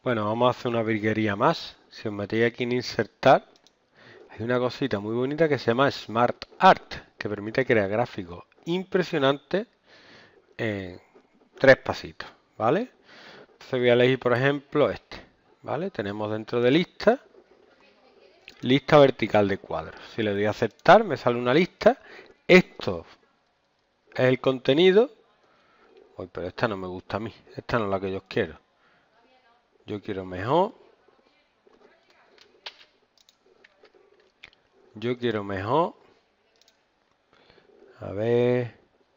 Bueno, vamos a hacer una virguería más. Si os metéis aquí en insertar, hay una cosita muy bonita que se llama Smart Art, que permite crear gráficos impresionantes en 3 pasitos, ¿vale? Entonces voy a elegir, por ejemplo, este, ¿vale? Tenemos dentro de lista vertical de cuadros. Si le doy a aceptar, me sale una lista. Esto es el contenido. Uy, pero esta no me gusta a mí. Esta no es la que yo quiero. Yo quiero mejor. A ver.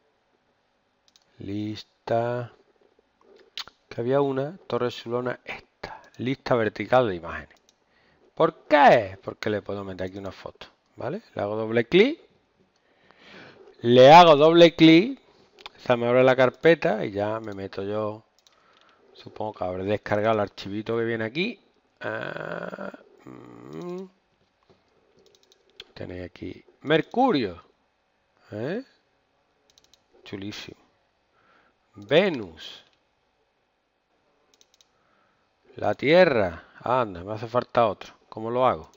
Lista. Que había una. Torre Zulona. Esta. Lista vertical de imágenes. ¿Por qué? Porque le puedo meter aquí una foto. ¿Vale? Le hago doble clic. Se me abre la carpeta y ya me meto yo. Supongo que habré descargado el archivito que viene aquí. Tenéis aquí Mercurio. Chulísimo. Venus. La Tierra. Anda, me hace falta otro. ¿Cómo lo hago?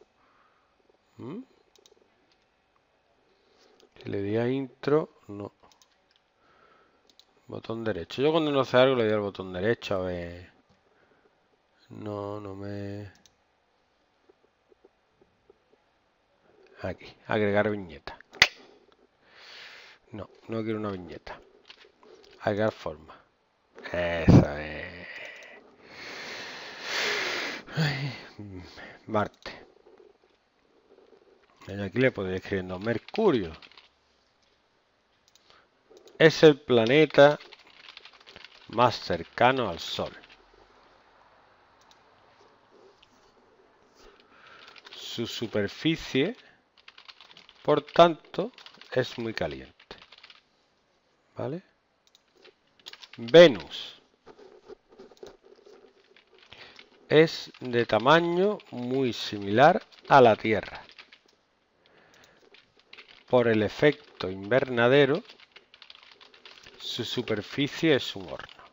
Si le di a intro, no. Botón derecho. Yo cuando no sé algo le doy al botón derecho. A ver. No me... Aquí. Agregar viñeta. No quiero una viñeta. Agregar forma. Esa es. Marte. Y aquí le podría ir escribiendo Mercurio. Es el planeta más cercano al Sol. Su superficie, por tanto, es muy caliente. ¿Vale? Venus es de tamaño muy similar a la Tierra. Por el efecto invernadero, su superficie es un horno.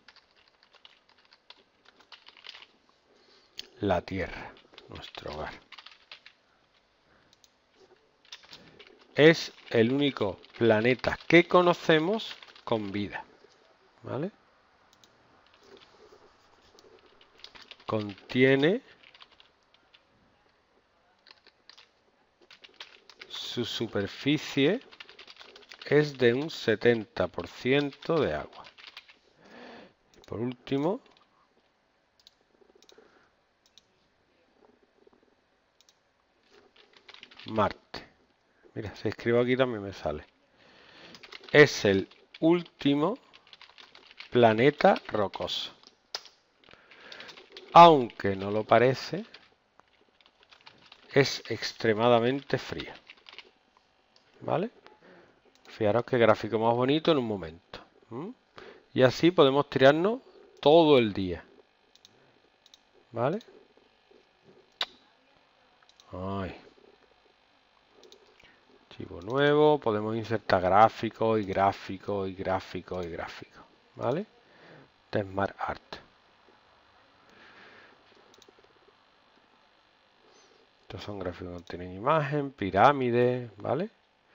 La Tierra, nuestro hogar. Es el único planeta que conocemos con vida. ¿Vale? Contiene su superficie es de un 70% de agua. Y por último, Marte. Mira, si escribo aquí también me sale. Es el último planeta rocoso. Aunque no lo parece, es extremadamente frío. ¿Vale? Fijaros qué gráfico más bonito en un momento. Y así podemos tirarnos todo el día. ¿Vale? Ay. Archivo nuevo. Podemos insertar gráficos y gráficos y gráficos y gráficos. ¿Vale? De Smart Art. Estos son gráficos que no tienen imagen, pirámides, ¿vale?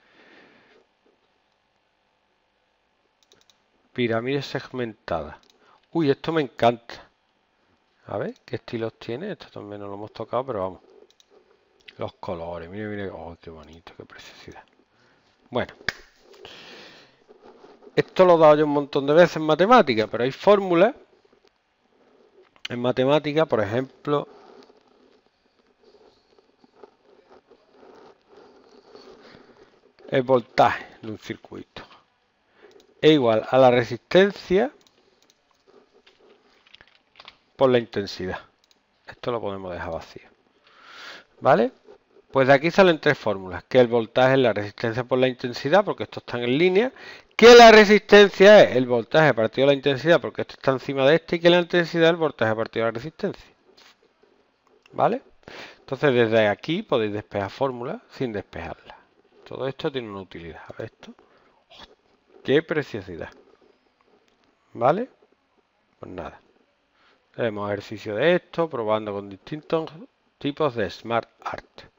Pirámides segmentadas. Uy, esto me encanta. A ver, ¿qué estilos tiene? Esto también no lo hemos tocado, pero vamos. Los colores, mire, mire. Oh, qué bonito, qué preciosidad. Bueno. Esto lo he dado yo un montón de veces en matemáticas, pero hay fórmulas en matemáticas, por ejemplo, el voltaje de un circuito es igual a la resistencia por la intensidad. Esto lo podemos dejar vacío. ¿Vale? Pues de aquí salen 3 fórmulas, que el voltaje es la resistencia por la intensidad, porque estos están en línea, que la resistencia es el voltaje partido de la intensidad, porque esto está encima de este, y que la intensidad es el voltaje partido de la resistencia. ¿Vale? Entonces desde aquí podéis despejar fórmulas sin despejarlas. Todo esto tiene una utilidad. A ver esto. ¡Qué preciosidad! ¿Vale? Pues nada. Tenemos ejercicio de esto, probando con distintos tipos de Smart Art.